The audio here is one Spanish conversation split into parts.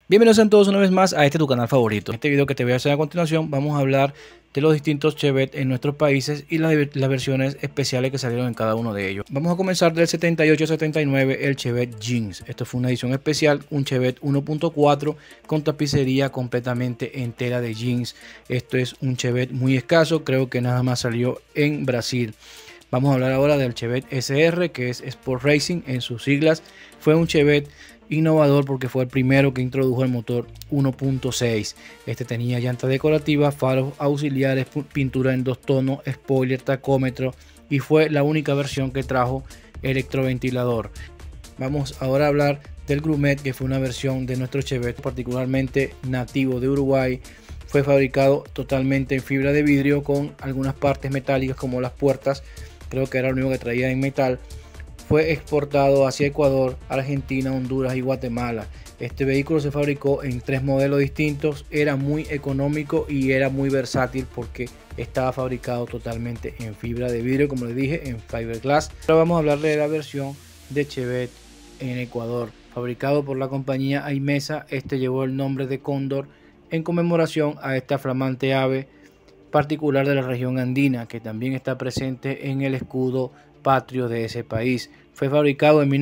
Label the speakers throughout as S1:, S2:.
S1: Bienvenidos a todos una vez más a este tu canal favorito. En este video que te voy a hacer a continuación vamos a hablar de los distintos Chevette en nuestros países y las versiones especiales que salieron en cada uno de ellos. Vamos a comenzar del 78 al 79, el Chevette Jeans. Esto fue una edición especial, un Chevette 1.4 con tapicería completamente entera de jeans. Esto es un Chevette muy escaso, creo que nada más salió en Brasil. Vamos a hablar ahora del Chevette SR, que es Sport Racing en sus siglas. Fue un Chevette innovador porque fue el primero que introdujo el motor 1.6. Este tenía llanta decorativa, faros auxiliares, pintura en dos tonos, spoiler, tacómetro y fue la única versión que trajo electroventilador. Vamos ahora a hablar del Grumet, que fue una versión de nuestro Chevette particularmente nativo de Uruguay. Fue fabricado totalmente en fibra de vidrio con algunas partes metálicas como las puertas, creo que era lo único que traía en metal. Fue exportado hacia Ecuador, Argentina, Honduras y Guatemala. Este vehículo se fabricó en 3 modelos distintos, era muy económico y era muy versátil porque estaba fabricado totalmente en fibra de vidrio, como les dije, en fiberglass. Ahora vamos a hablarle de la versión de Chevette en Ecuador, fabricado por la compañía Aimesa. Este llevó el nombre de Cóndor en conmemoración a esta flamante ave particular de la región andina, que también está presente en el escudo patrio de ese país. Fue fabricado en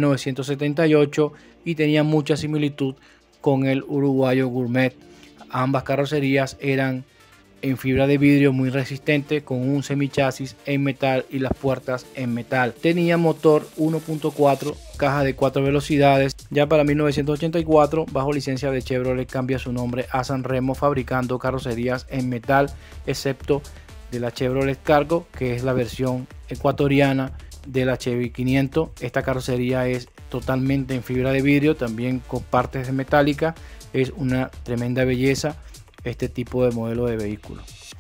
S1: 1978 y tenía mucha similitud con el uruguayo Gourmet. Ambas carrocerías eran en fibra de vidrio muy resistente, con un semichasis en metal y las puertas en metal. Tenía motor 1.4, caja de 4 velocidades. Ya para 1984, bajo licencia de Chevrolet, cambia su nombre a Sanremo, fabricando carrocerías en metal, excepto de la Chevrolet Cargo, que es la versión ecuatoriana de la Chevy 500. Esta carrocería es totalmente en fibra de vidrio, también con partes metálicas. Es una tremenda belleza este tipo de modelo de vehículo.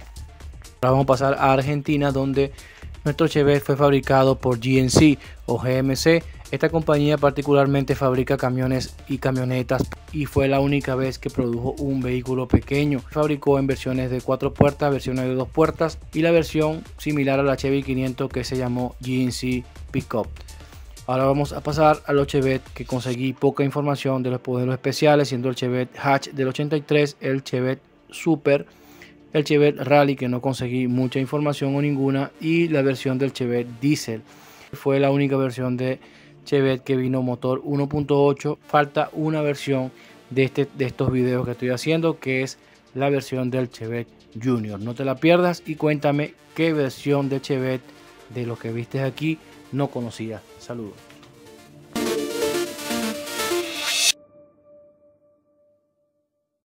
S1: Ahora vamos a pasar a Argentina, donde nuestro Chevette fue fabricado por GMC o GMC. Esta compañía particularmente fabrica camiones y camionetas y fue la única vez que produjo un vehículo pequeño. Fabricó en versiones de 4 puertas, versiones de 2 puertas y la versión similar a la Chevy 500 que se llamó GMC Pickup. Ahora vamos a pasar a los Chevette que conseguí poca información de los modelos especiales, siendo el Chevette Hatch del 83, el Chevette Super, el Chevette Rally, que no conseguí mucha información o ninguna, y la versión del Chevette Diesel. Fue la única versión de Chevette que vino motor 1.8. Falta una versión de estos videos que estoy haciendo, que es la versión del Chevette Junior. No te la pierdas y cuéntame qué versión de Chevette de los que viste aquí no conocías. Saludos.